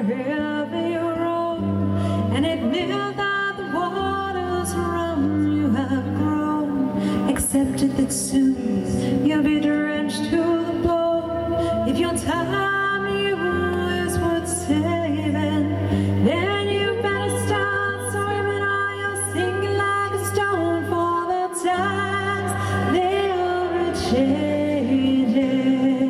wherever you roam, and admit that the waters around you have grown. Accepted that soon you'll be drenched to the bone. If your time you is worth saving, then you better start swimming or you'll sink like a stone. For the times they are a-changing.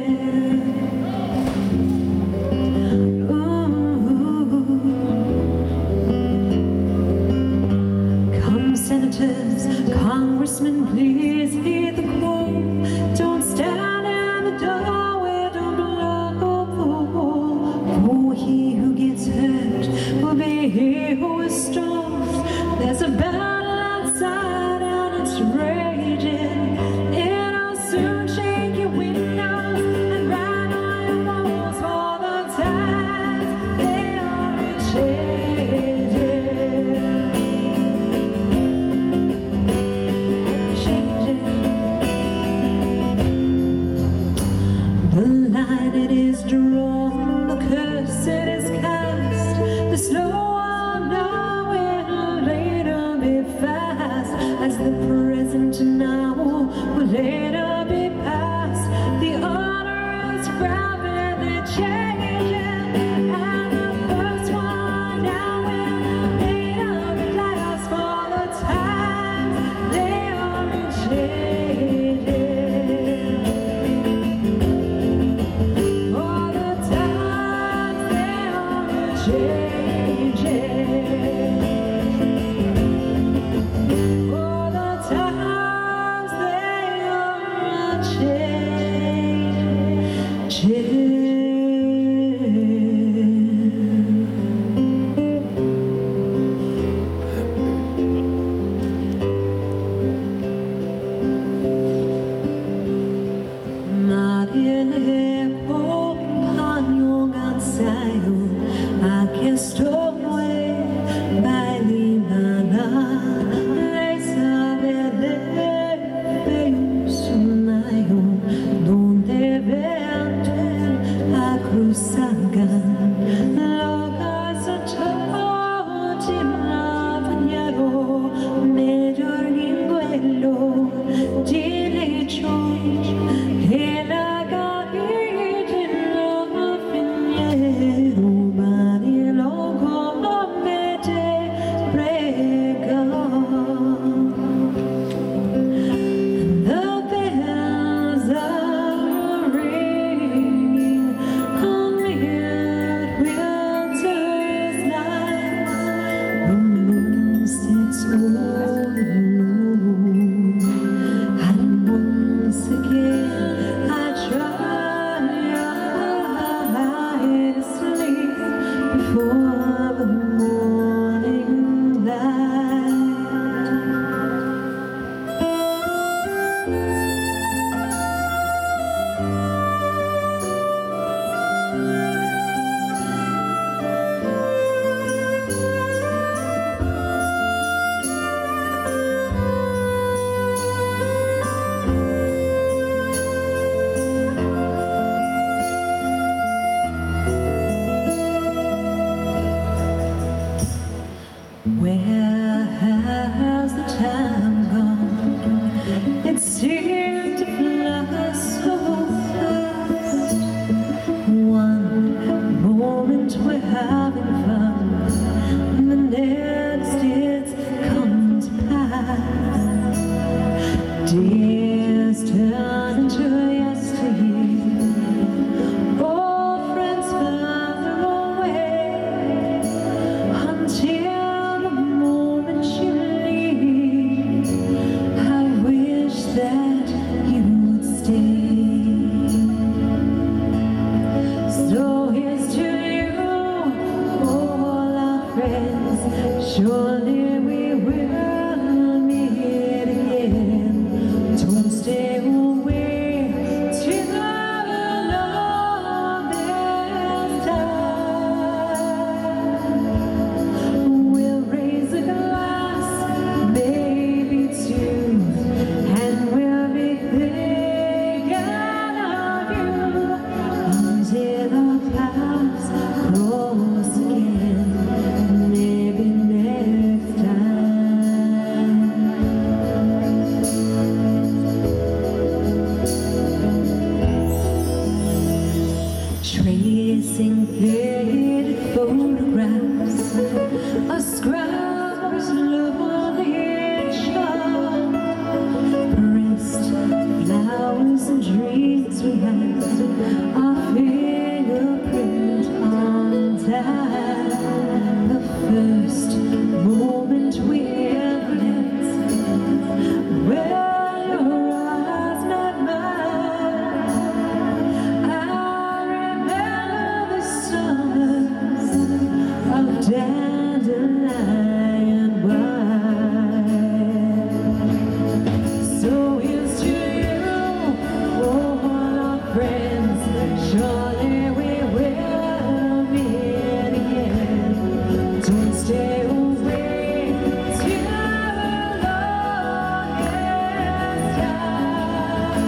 Senators, congressmen, please heed the quote. Don't stand in the doorway, don't block up the wall. For he who gets hurt will be he who is stopped. There's a battle outside and it's raging. It'll soon shake your windows and ride on your walls. For the times they are a-changing. It is drawn, the curse it is cast. The slow one now will later be fast, as the present now will later be past. The order is rapidly changing, and the first one now will later be last. For the times they are changing. Where has the time gone? It seemed to fly so fast. One moment we're having fun, and the next it comes past. Days turn into yesteryear. Old friends further away, until that you'd stay. So here's to you, all our friends. Surely we will meet again. Don't stay away till the longest time. We'll raise a glass, maybe two. Until the clouds close that the first moment we met, where your eyes met mine, I remember the summers of dandelion wine. So here's to you, all our friends, surely we will meet again. Don't stay away till the longest time.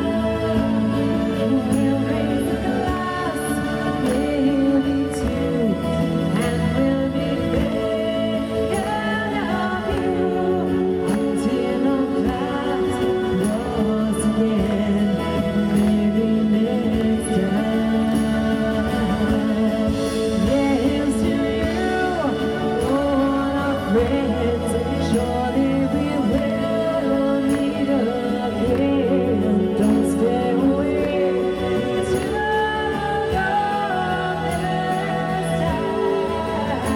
We'll raise a glass, maybe two, and we'll be thinking of you until our paths cross again. Maybe next time. Here's to you, all our friends, surely we will meet again. Don't stay away till the longest time.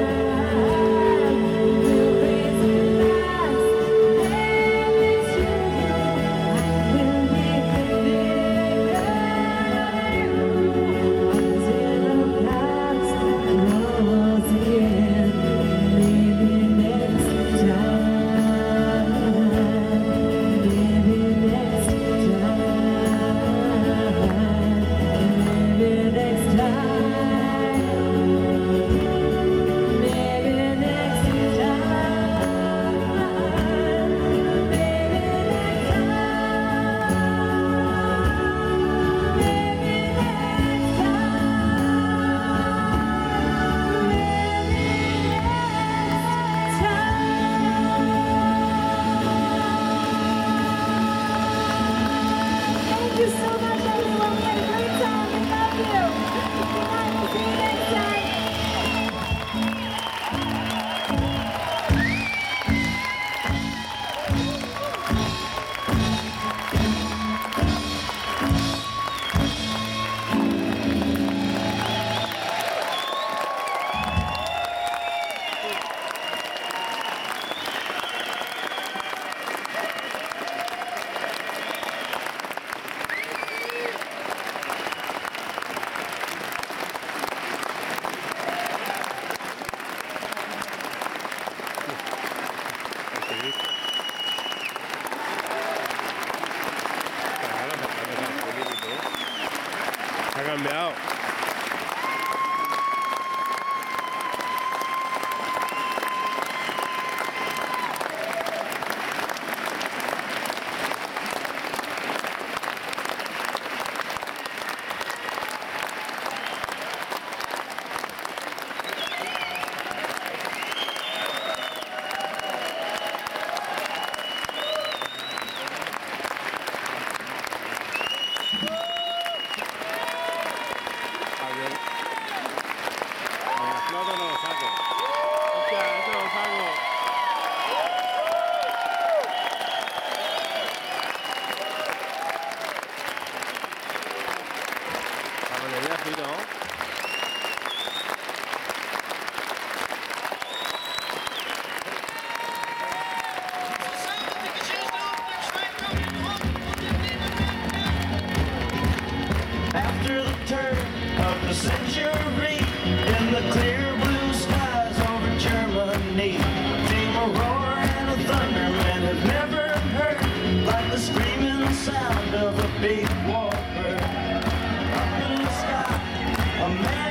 We'll raise a glass, maybe two, and we'll be thinking of you until our paths cross again. Maybe next time. Maybe next time. Maybe next time. Maybe next time. Maybe next time. Maybe next Thank you so much, everyone. We had a great time. We love you. Good night. We'll see you next time. Háganme out. No lo saco. Ya, eso lo saco. La melodía así, ¿no? After the turn of the century, in the clear blue skies over Germany, came a roar and a thunder men have never heard, like the screaming sound of a big war bird. Up in the sky, a man